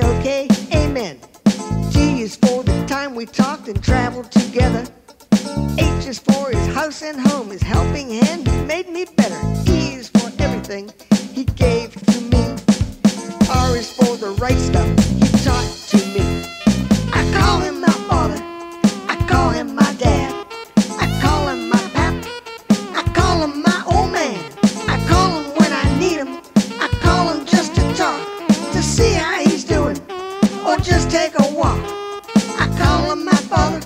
okay, amen. G is for the time we talked and traveled together. H is for his house and home, his helping hand who made me better. E is for everything he gave to me. R is for the right stuff he taught to me. I call him my father, I call him my dad, I call him my pap, I call him my old man. I call him when I need him, I call him just to talk, to see how he's doing, or just take a walk. I call him my father,